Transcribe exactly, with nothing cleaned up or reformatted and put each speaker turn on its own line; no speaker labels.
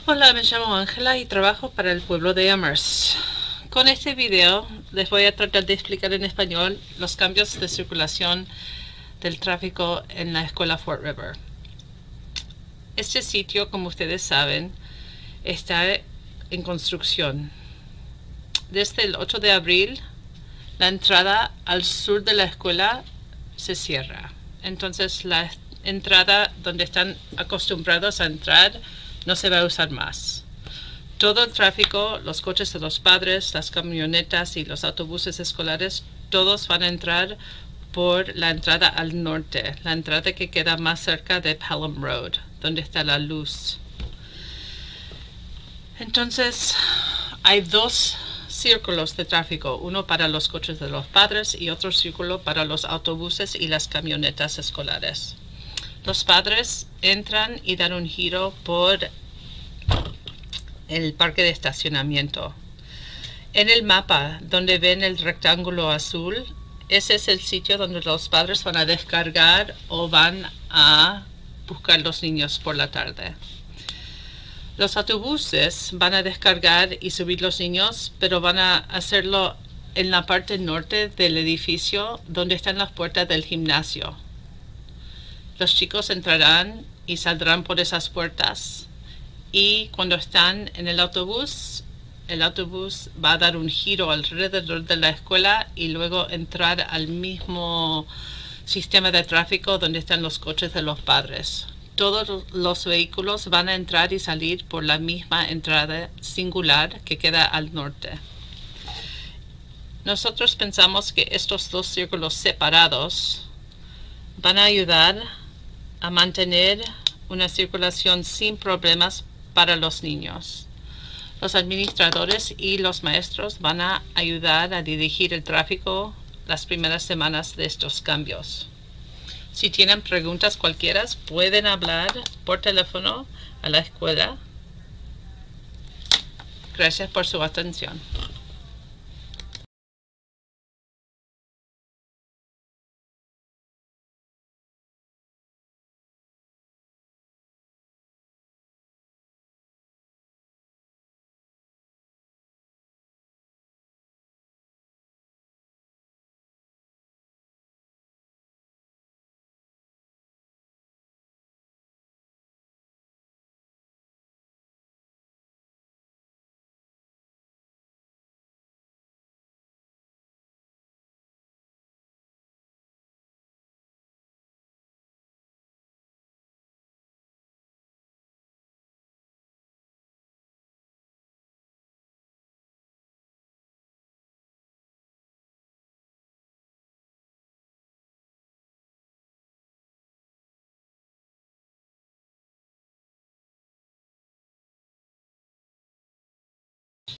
Hola, me llamo Ángela y trabajo para el pueblo de Amherst. Con este video les voy a tratar de explicar en español los cambios de circulación del tráfico en la escuela Fort River. Este sitio, como ustedes saben, está en construcción. Desde el ocho de abril, la entrada al sur de la escuela se cierra. Entonces la entrada donde están acostumbrados a entrar no se va a usar más. Todo el tráfico, los coches de los padres, las camionetas y los autobuses escolares, todos van a entrar por la entrada al norte, la entrada que queda más cerca de Pelham Road, donde está la luz. Entonces, hay dos círculos de tráfico, uno para los coches de los padres y otro círculo para los autobuses y las camionetas escolares. Los padres entran y dan un giro por el parque de estacionamiento. En el mapa, donde ven el rectángulo azul, ese es el sitio donde los padres van a descargar o van a buscar los niños por la tarde. Los autobuses van a descargar y subir los niños, pero van a hacerlo en la parte norte del edificio donde están las puertas del gimnasio. Los chicos entrarán y saldrán por esas puertas, y cuando están en el autobús, el autobús va a dar un giro alrededor de la escuela y luego entrar al mismo sistema de tráfico donde están los coches de los padres. Todos los vehículos van a entrar y salir por la misma entrada singular que queda al norte. Nosotros pensamos que estos dos círculos separados van a ayudar a mantener una circulación sin problemas para los niños. Los administradores y los maestros van a ayudar a dirigir el tráfico las primeras semanas de estos cambios. Si tienen preguntas cualquiera, pueden hablar por teléfono a la escuela. Gracias por su atención.